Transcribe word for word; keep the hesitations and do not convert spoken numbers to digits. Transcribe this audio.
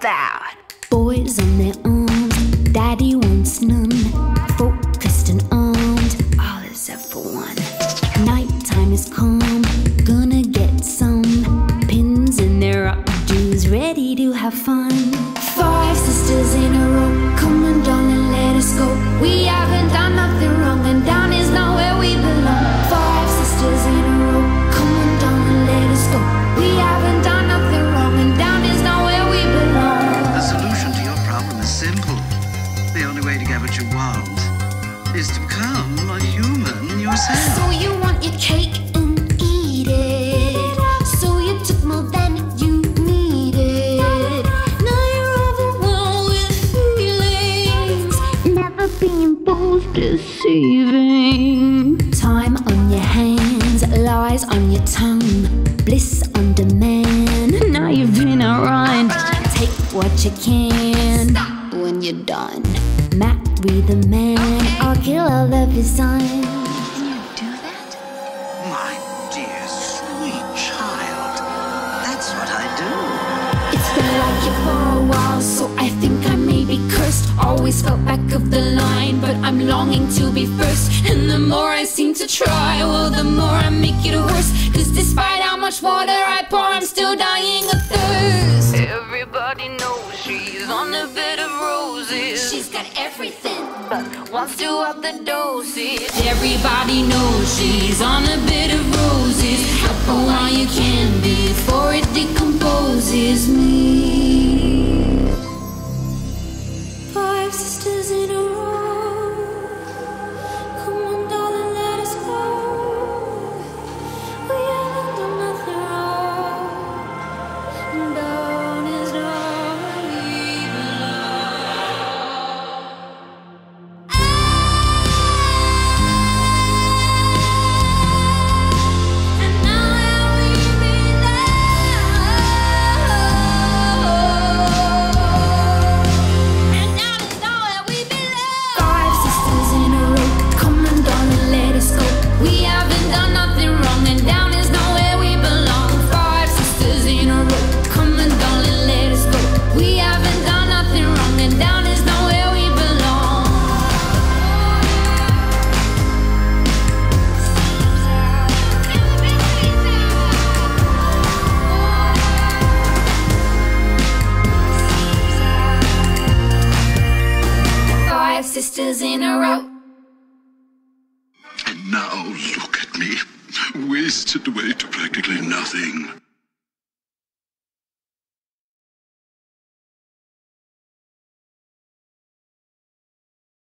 that? Boys on their arms, daddy wants none. Focused and armed, all except for one. Nighttime is calm, gonna get some. Pins in their updos, ready to have fun. Five sisters in a row, come on darling, let us go. We haven't done nothing wrong, and down is not where we belong. Five sisters in a row, come on darling, let us go. We haven't done nothing wrong, and down is not where we belong. The solution to your problem is simple. The only way to get what you want is to become a human yourself. So you want your cake and eat it. So you took more than you needed. Now you're overwhelmed with feelings. Never being both deceiving. Time on your hands, lies on your tongue. Bliss on demand. Now you've been outrun. Take what you can. When you're done, marry the man, or kill all of his son. Can you do that? My dear, sweet child, that's what I do. It's been like it for a while, so I think I may be cursed. Always felt back of the line, but I'm longing to be first. And the more I seem to try, well, the more I make it worse. Cause despite how much water I pour, I'm still dying of thirst. Everybody knows she's on a bed of roses. She's got everything, but wants to up the dosage. everybody knows she's on a bed of roses. Help her while you can before it decomposes me. Five sisters in a row. Come on, darling, let us go. We haven't done nothing wrong. Down is not where we belong. And now where we belong. And down is not where we belong. Five sisters in a row. Come on, darling, let us go. We haven't done nothing wrong, and down is not where we belong. Five sisters in a row. Come on, darling, let us go. We haven't done nothing wrong, and down is not where we belong. Five sisters in a row. And now look at me, wasted away to practically nothing.